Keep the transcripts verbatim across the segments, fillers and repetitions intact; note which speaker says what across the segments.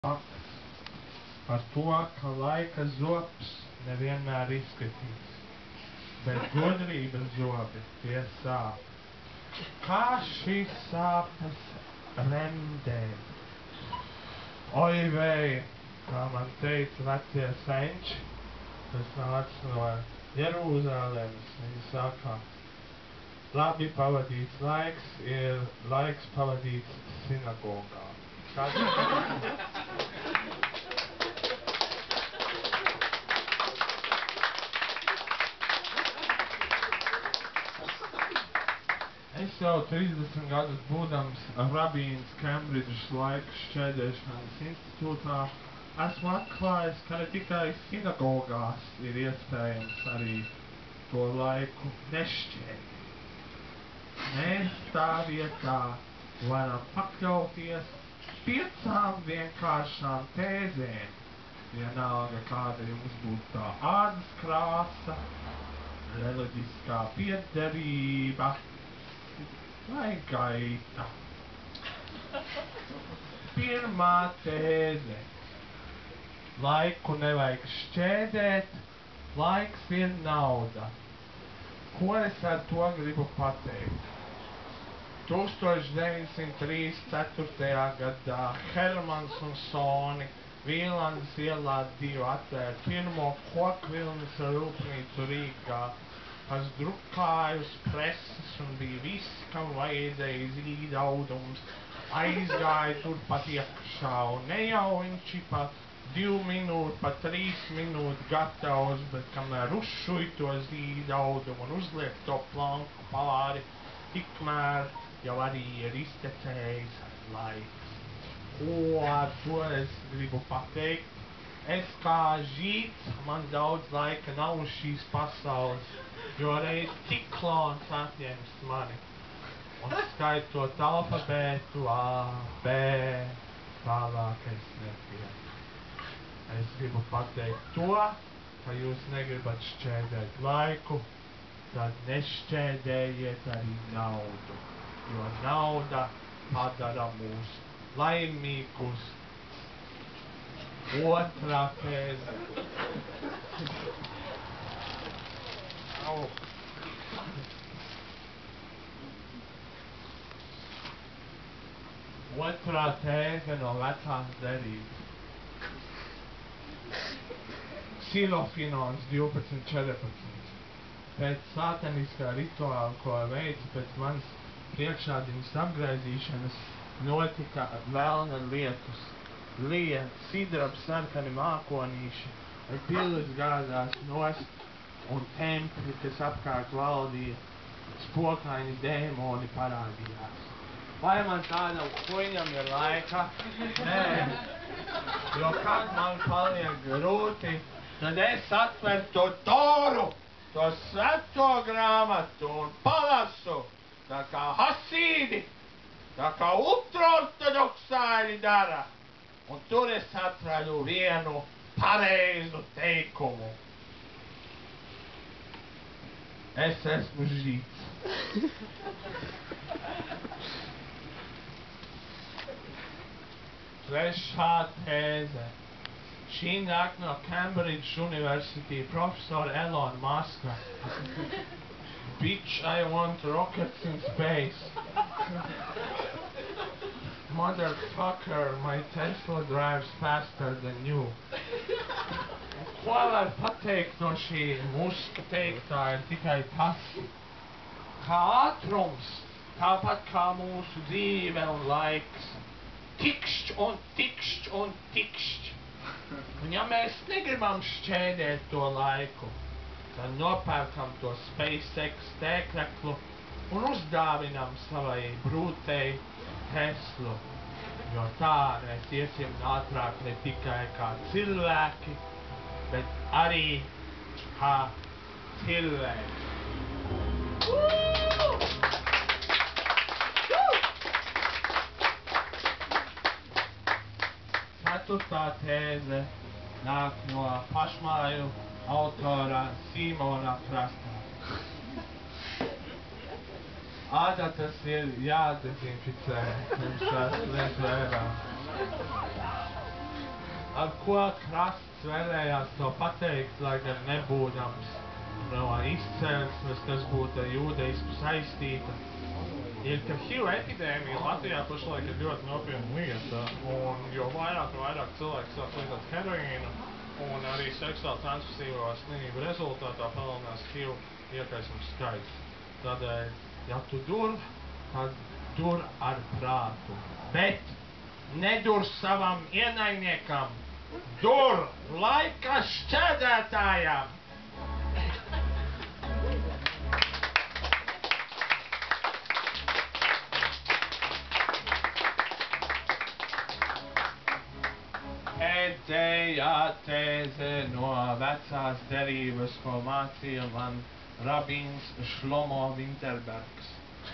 Speaker 1: fakts par to, ka laika zobs nevienmēr izskatīs, bet gudrības zobi tie sāp. Kā šīs sāpes remdēt? Oi vēj, kā man teica vecie senči, kas nāc no Jeruzalemes, viņi saka, labi pavadīts laiks ir laiks pavadīts sinagogā. Es jau trīsdesmit gadus būdams rabīns Kembridžas laika šķēdēšanas institūtā esmu atklājis, ka ne tikai sinagogās ir iespējams arī to laiku nešķēdēt. Mēs tā vietā varam pakļauties piecām vienkāršām tēzēm. Vienalga, kāda jums būtu tā ādas krāsa, reliģiskā piederība vai gaita. Pirmā tēze. Laiku nevajag šķēdēt, laiks ir nauda. Ko es ar to gribu pateikt? tūkstoš deviņsimt trīsdesmit ceturtajā gadā Hermans un Soni Vīlandes ielā divi atvēra pirmo kokvilnas rūpnīcu Rīgā, kas drukāja uz preses un bija viss, kam vajadzēja zīdaudums, aizgāja turpat iekšā un ne jau viņš ir pa divu minūtu, pa trīs minūtu gatavs, bet kamēr uzšuj to zīdaudumu un uzliek to planku pāri, tikmēr jau arī ir iztecējis laiks. Ko ar to es gribu pateikt? Es kā žīts, man daudz laika nav uz šīs pasaules, jo reiz ciklons atņems mani. Un skaitot alfabētu A, B, tālāk es nepieku. Es gribu pateikt to, ka jūs negribat šķēdēt laiku, tad nešķēdējiet arī naudu. Jo nauda padara mūs laimīgus. Otrā tēze. Au. Otrā tēze no vecās derības. Silofinons divpadsmit četrpadsmit. Pēc sātaniskā rituāla, ko veica pēc manas priekšādiņas apgraizīšanas, notika velna lietus. Lija sidraba sarkani mākonīši, un pilis gāzās nost, un templi, kas apkārt valdīja, spokaini dēmoni parādījās. Vai man tādam kuņam ir laika? Nē, jo kad man paliek grūti, tad es atveru to Toru, to svēto grāmatu un palasu, tā kā hasīdi, tā kā ultraortodoksāļi dara. Un tur es atradu vienu pareizu teikumu. Es esmu žīts. Trešā tēze. Šī nāk no Cambridge University profesora Elona Muska. Bitch, I want rockets in space. Motherfucker, my Tesla drives faster than you. Ko var pateikt no šī Muska teiktā ir tikai tas, ka ātrums, tāpat kā mūsu dzīve un laiks, tikšķ un tikšķ un tikšķ. Un ja mēs negribam šķēdēt to laiku, tad nopērkam to SpaceX tēkreklu un uzdāvinam savai brūtei Teslu, jo tā mēs iesim ātrāk ne tikai kā cilvēki, bet arī kā cilvēki. Ceturtā tēze nāk no pašmāju autora Simona Frasta. Ādatas ir jādezinficē pirms tās liek vērā. ar ko krasts vēlējās to pateikt, lai gan nebūdams no izcelsmes, kas būtu ar jūdaismu saistīta, ir, ka H I V epidēmija Latvijā pašlaik ir ļoti nopietna lieta, un jo vairāk un vairāk cilvēku sāk lietot heroīnu, un arī seksuāli transmisīvo slimību rezultātā palielinās H I V iekaisums skaits. Tādēļ, ja tu dur, tad dur ar prātu, bet nedur savam ienaidniekam, dur laika šķērdētājam! Pēdējā tēze no vecās derības, ko mācīja man rabīns Šlomo Vinterbergs.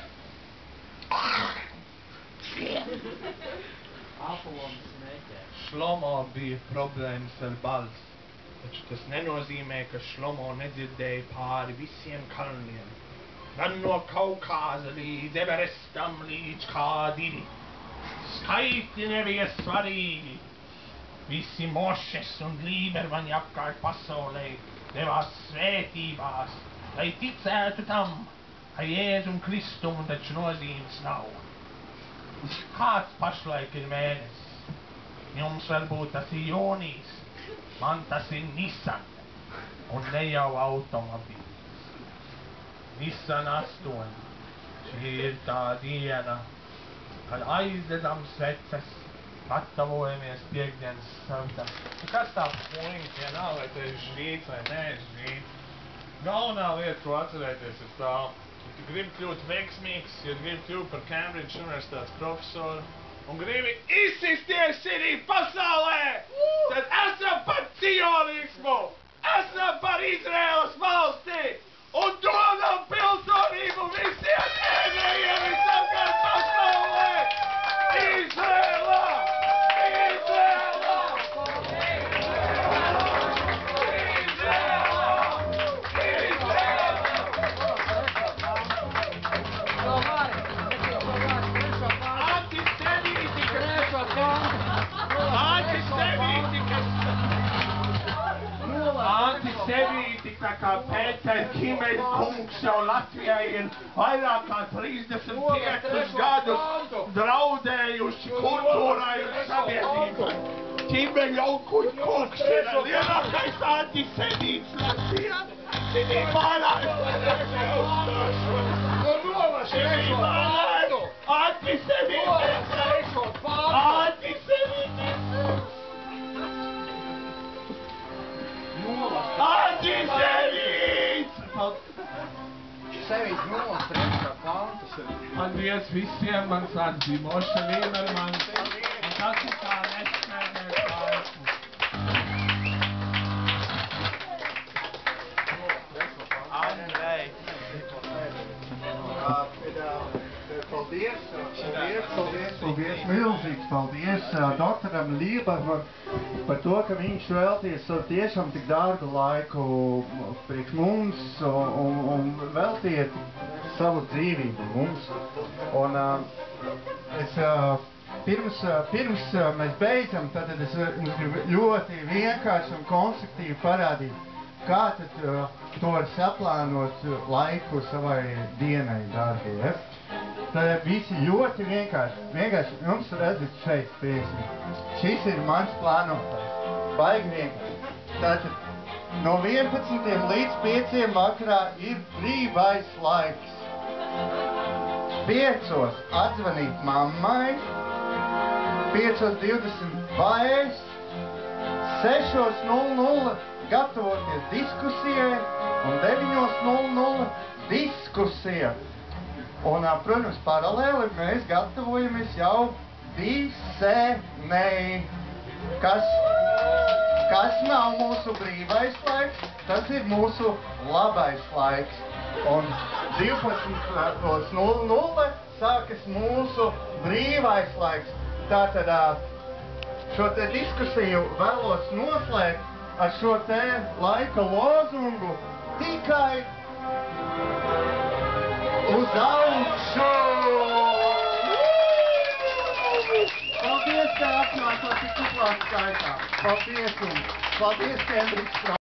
Speaker 1: Šlomo bija problēmas ar balsi, taču tas nenozīmē, ka Šlomo nedzirdēja pāri visiem kalniem. Gan no Kaukāza līdz Everestam līdz Kādiri. Skaitļi nebija svarīgi. Visi Mošes un Lībermaņi apkārt pasaulē devās svētībās, lai ticētu tam, ka Jēzum Kristumu taču nozīmes nav. Kāds pašlaik ir mēnesis? Jums varbūt tas ir Jonijs, man tas ir Nissan, un ne jau automobīls. Nissan astoņi. Šī ir tā diena, kad aizdedam sveces, gatavojamies piekdienas samtam. Kas tā puiņa vienā, vai te ir žrīts vai nē žrīts? Galvenā lieta, ko atcerēties, ir tā, ja tu gribi kļūt veiksmīgs, ja tu gribi kļūt par Cambridge universitātes profesoru un gribi izsisties šī pasaulē, tad esam par cionismu, esam par Izraēlas valsti un dodam pilsonību visiem ebrejiem visapkārt pasaulē! Izraēlā! Antisemītika, kā Pēter Kimeļ kungs jau Latvijai ir vairāk kā trīsdesmit piecus gadus draudējuši kultūrai un sabiedrībai. Kimeļ kungs ir lielākais antisemīts Latvijā. Šī pārāk Šī pārāk antisemītis! Antisemītis! Antisemīts!
Speaker 2: Sevīts nulis priekšā kantas.
Speaker 1: Paldies visiem, mans vārds bija Moša Lībermans, un tas ir kā nešķērnēs laiku.
Speaker 2: Andrej.
Speaker 3: Paldies, paldies, paldies, paldies, milzīgs paldies doktoram Lībermam par to, ka viņš velties savu tiešām tik dārgu laiku priekš mums un, un, un veltiet savu dzīvību mums. Un es pirms, pirms mēs beidzam, tad es gribu ļoti vienkārši un konstruktīvi parādīt, kā tad to var saplānot laiku savai dienai, dārgie. Ja? Tad visi ļoti vienkārši, vienkārši jums redzat šeit, piemēram, šis ir mans plānotājs, baigi vienkārši. Tātad no vienpadsmitiem līdz pieciem vakarā ir brīvais laiks. Piecos atzvanīt mammai, piecos divdesmit paēst, sešos nulle nulle gatavoties diskusijai un deviņos nulle nulle diskusija. Un, protams, paralēli mēs gatavojamies jau disenei, kas, kas nav mūsu brīvais laiks, tas ir mūsu labais laiks. Un divpadsmit nulle nulle sākas mūsu brīvais laiks. Tātad šo te diskusiju vēlos noslēgt ar šo te laika lozungu tikai uz augšu! Paldies, ka atnācāt tik kuplā skaitā. Paldies jums. Paldies, Kendriks.